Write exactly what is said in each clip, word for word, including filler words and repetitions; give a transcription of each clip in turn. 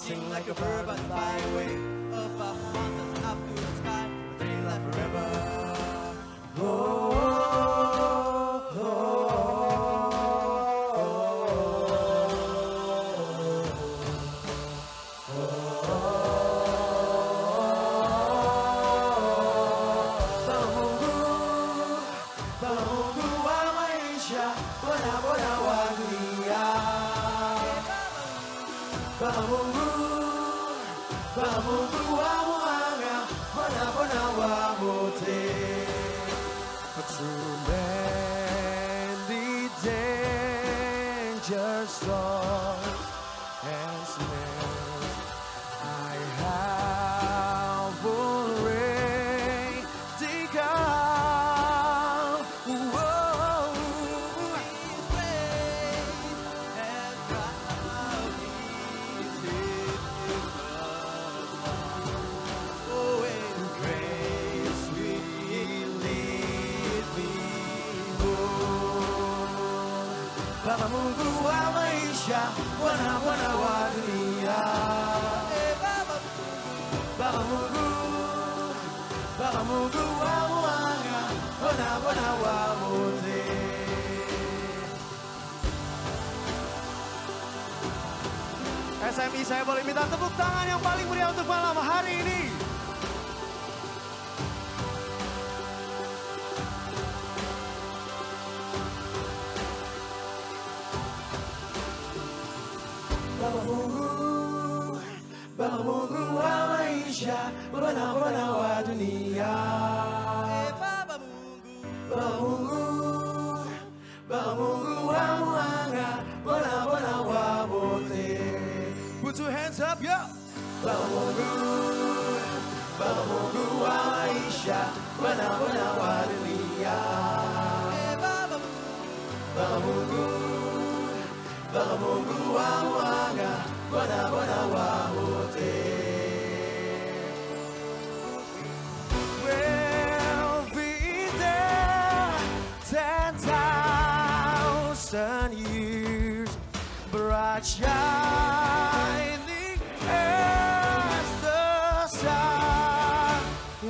sing like a bird but fly away above mountains up to the sky, but they left forever. Oh, oh, too many danger songs and snares I have already gone. Whoa. His ways have brought me to oh, in grace will lead me home. Baba Mungu wa maisha, Bwana Bwana wa dunia. Eh, Baba Baba Mungu, Baba Mungu wa mwanga, Bwana Bwana wa wote. S M I saya boleh minta tepuk tangan yang paling meriah untuk malam hari ini. Baba Mungu, Baba Mungu wa maisha, Bwana Bwana wa dunia. Eh, Baba Mungu, Baba Mungu, Baba Mungu wa mwanga, Bwana Bwana wa wote. Put your hands up, yo. Baba Mungu, Baba Mungu wa maisha, Bwana Bwana wa dunia. eh, Baba Mungu, Baba Mungu, Baba Mungu wa mwanga, Bwana Bwana wa wote. We'll be there ten thousand years, bright shining as the sun.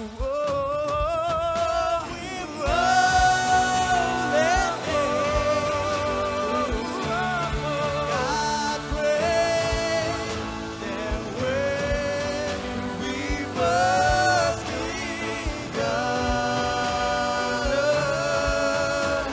Whoa, we roll and God pray that when we first begun,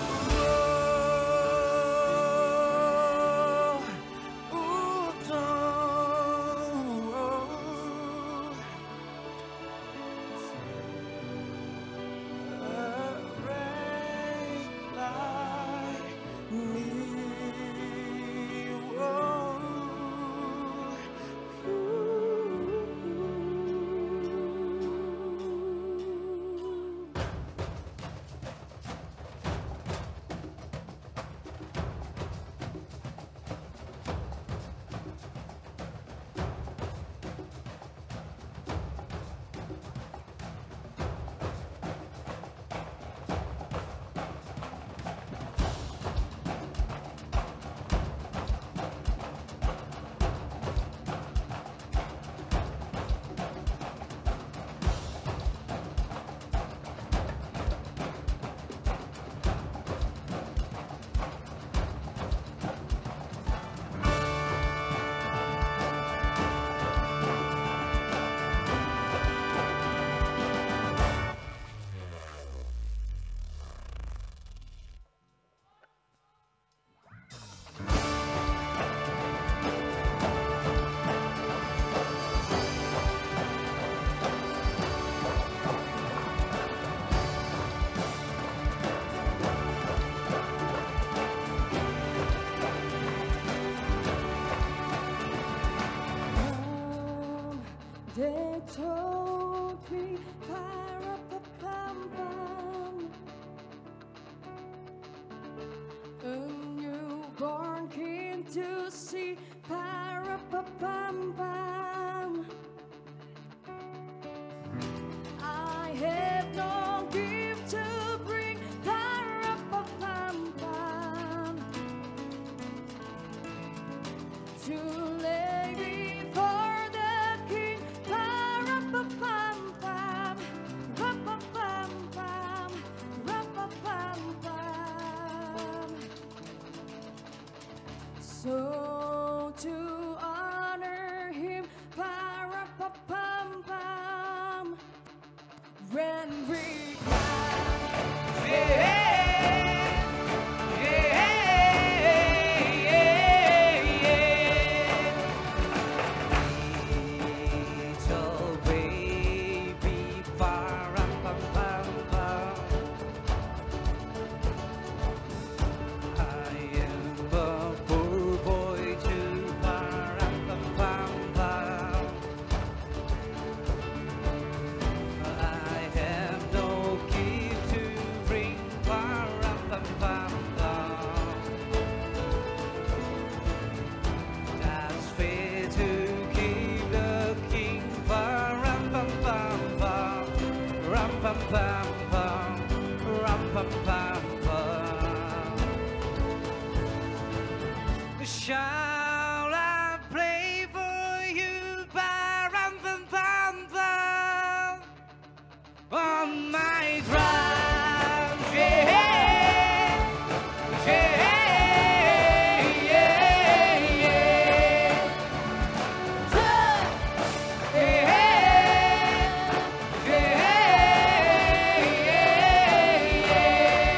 They told me, "Para-pa-pam-pam." A newborn came to see, "Para-pa-pam-pam." I have no gift to bring, "Para-pa-pam-pam." To lay before So to honor him, pa-ra-pa-pam-pam, when we Little baby, pa-ram-pam-pam-pam. I am a poor boy too, pa-ram-pam-pam-pam. I have no gift to bring, pa-ram-pam-pam-pam. That's fair to keep the king, pa-ram-pam-pam-pam, ram-pam-pam-pam, ram-pam-pam-pam. Shall I play for you, pa-ram-pam-pam-pam, on my drums? Yeah, yeah, yeah, yeah. Yeah, yeah, yeah.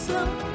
slow.